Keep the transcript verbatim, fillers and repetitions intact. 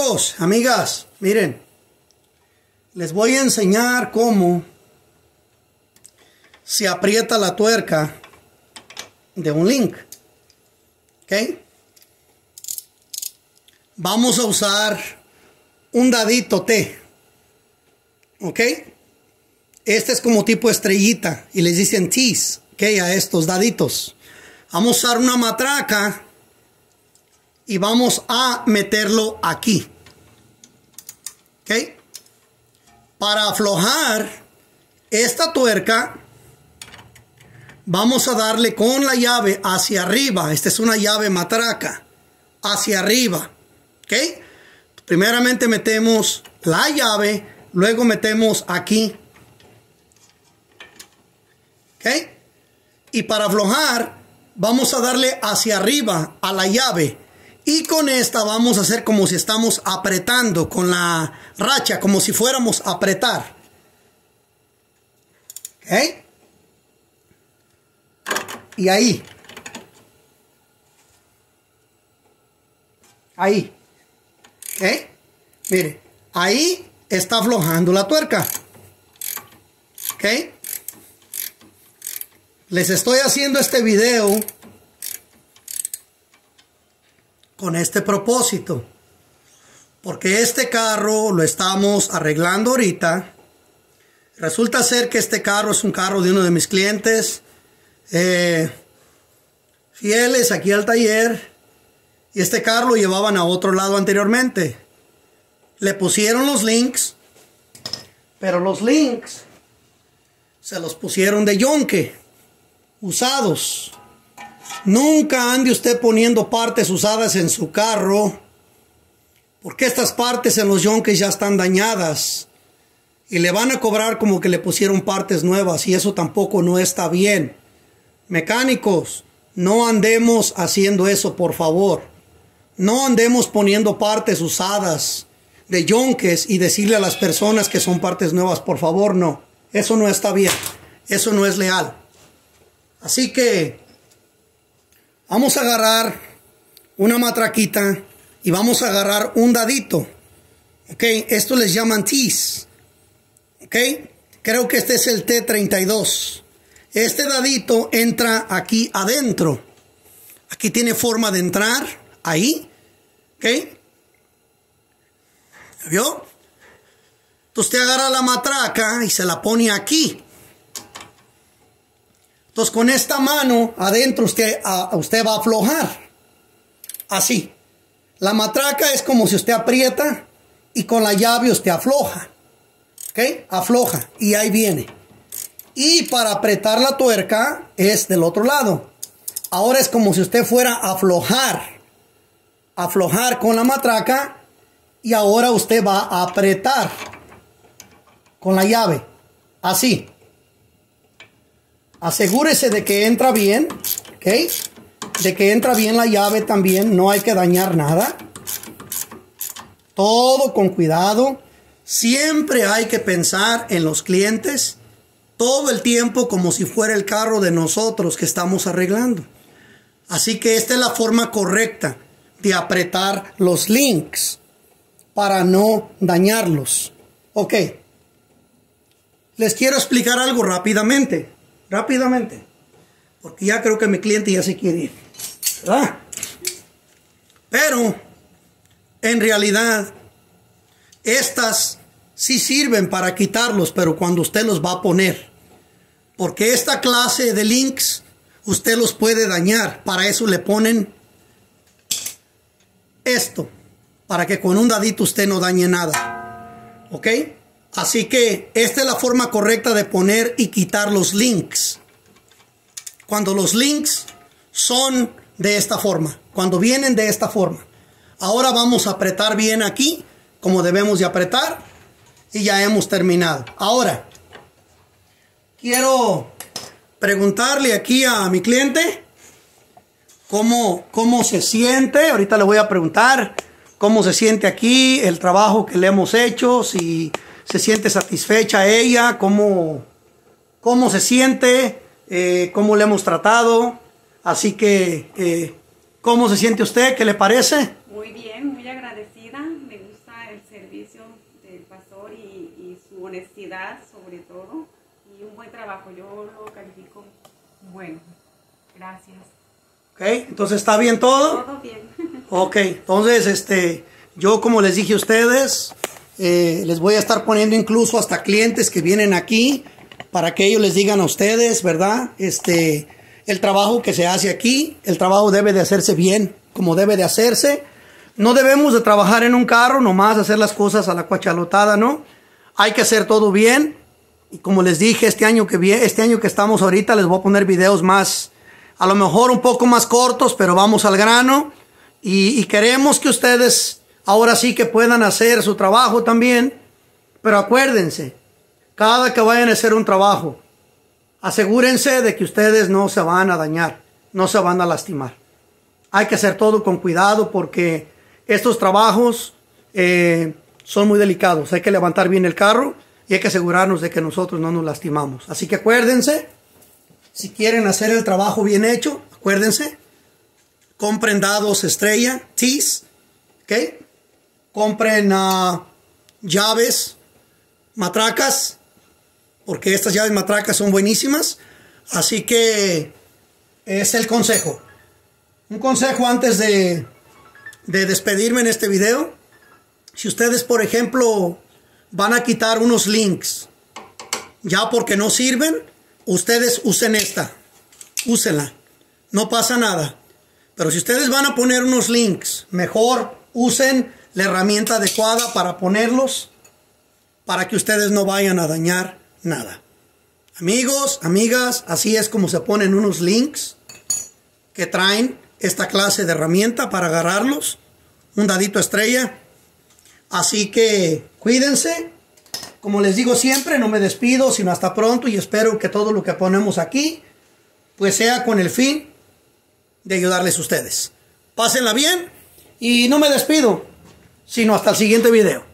Amigos, amigas, miren, les voy a enseñar cómo se aprieta la tuerca de un link. ¿Ok? Vamos a usar un dadito T. ¿Ok? Este es como tipo estrellita y les dicen T's, ¿ok? A estos daditos. Vamos a usar una matraca y vamos a meterlo aquí. ¿Ok? Para aflojar esta tuerca, vamos a darle con la llave hacia arriba. Esta es una llave matraca. Hacia arriba. ¿Ok? Primeramente metemos la llave, luego metemos aquí. ¿Ok? Y para aflojar, vamos a darle hacia arriba a la llave. Y con esta vamos a hacer como si estamos apretando con la racha, como si fuéramos a apretar. ¿Ok? Y ahí. Ahí. ¿Ok? Mire, ahí está aflojando la tuerca. ¿Ok? Les estoy haciendo este video con este propósito, porque este carro lo estamos arreglando ahorita. Resulta ser que este carro es un carro de uno de mis clientes eh, fieles aquí al taller, y este carro lo llevaban a otro lado anteriormente. Le pusieron los links, pero los links se los pusieron de yonque, usados. Nunca ande usted poniendo partes usadas en su carro, porque estas partes en los yonques ya están dañadas y le van a cobrar como que le pusieron partes nuevas, y eso tampoco no está bien. Mecánicos, no andemos haciendo eso, por favor. No andemos poniendo partes usadas de yonques y decirle a las personas que son partes nuevas, por favor, no. Eso no está bien. Eso no es leal. Así que vamos a agarrar una matraquita y vamos a agarrar un dadito. Ok, esto les llaman T's. Ok, creo que este es el T treinta y dos. Este dadito entra aquí adentro. Aquí tiene forma de entrar, ahí. Ok, ¿vio? Entonces usted agarra la matraca y se la pone aquí. Entonces con esta mano adentro usted, a, usted va a aflojar. Así. La matraca es como si usted aprieta y con la llave usted afloja. ¿Ok? Afloja y ahí viene. Y para apretar la tuerca es del otro lado. Ahora es como si usted fuera a aflojar. Aflojar con la matraca y ahora usted va a apretar con la llave. Así. Asegúrese de que entra bien, ¿ok? De que entra bien la llave también, no hay que dañar nada. Todo con cuidado. Siempre hay que pensar en los clientes todo el tiempo como si fuera el carro de nosotros que estamos arreglando. Así que esta es la forma correcta de apretar los links para no dañarlos. Ok. Les quiero explicar algo rápidamente. Rápidamente, porque ya creo que mi cliente ya se quiere ir, ¿verdad? Pero en realidad estas sí sirven para quitarlos, pero cuando usted los va a poner, porque esta clase de links usted los puede dañar. Para eso le ponen esto, para que con un dadito usted no dañe nada. ¿Ok? Así que esta es la forma correcta de poner y quitar los links. Cuando los links son de esta forma. Cuando vienen de esta forma. Ahora vamos a apretar bien aquí, como debemos de apretar. Y ya hemos terminado. Ahora, quiero preguntarle aquí a mi cliente cómo, cómo se siente. Ahorita le voy a preguntar cómo se siente aquí, el trabajo que le hemos hecho, si se siente satisfecha ella, cómo, cómo se siente, eh, cómo le hemos tratado. Así que, eh, ¿cómo se siente usted? ¿Qué le parece? Muy bien, muy agradecida. me gusta el servicio del pastor y, y su honestidad sobre todo, y un buen trabajo, yo lo califico bueno. Gracias. Ok, entonces ¿está bien todo? Todo bien. Ok, entonces este, yo como les dije a ustedes, eh, les voy a estar poniendo incluso hasta clientes que vienen aquí para que ellos les digan a ustedes, ¿verdad? Este, el trabajo que se hace aquí, el trabajo debe de hacerse bien, como debe de hacerse. No debemos de trabajar en un carro, nomás hacer las cosas a la cuachalotada, ¿no? Hay que hacer todo bien. Y como les dije, este año que viene, este año que estamos ahorita, les voy a poner videos más, a lo mejor un poco más cortos, pero vamos al grano. Y, y queremos que ustedes ahora sí que puedan hacer su trabajo también. Pero acuérdense, cada que vayan a hacer un trabajo, asegúrense de que ustedes no se van a dañar, no se van a lastimar. Hay que hacer todo con cuidado porque estos trabajos eh, son muy delicados. Hay que levantar bien el carro y hay que asegurarnos de que nosotros no nos lastimamos. Así que acuérdense, si quieren hacer el trabajo bien hecho, acuérdense, compren dados estrella, tees, ¿ok? Compren uh, llaves, matracas, porque estas llaves matracas son buenísimas. Así que es el consejo. Un consejo antes de, de despedirme en este video. Si ustedes, por ejemplo, van a quitar unos links ya porque no sirven, ustedes usen esta, úsenla, no pasa nada. Pero si ustedes van a poner unos links, mejor usen la herramienta adecuada para ponerlos, para que ustedes no vayan a dañar nada. Amigos, amigas, así es como se ponen unos links que traen esta clase de herramienta para agarrarlos, un dadito estrella. Así que cuídense. Como les digo siempre, no me despido, sino hasta pronto, y espero que todo lo que ponemos aquí pues sea con el fin de ayudarles a ustedes. Pásenla bien y no me despido, sino hasta el siguiente video.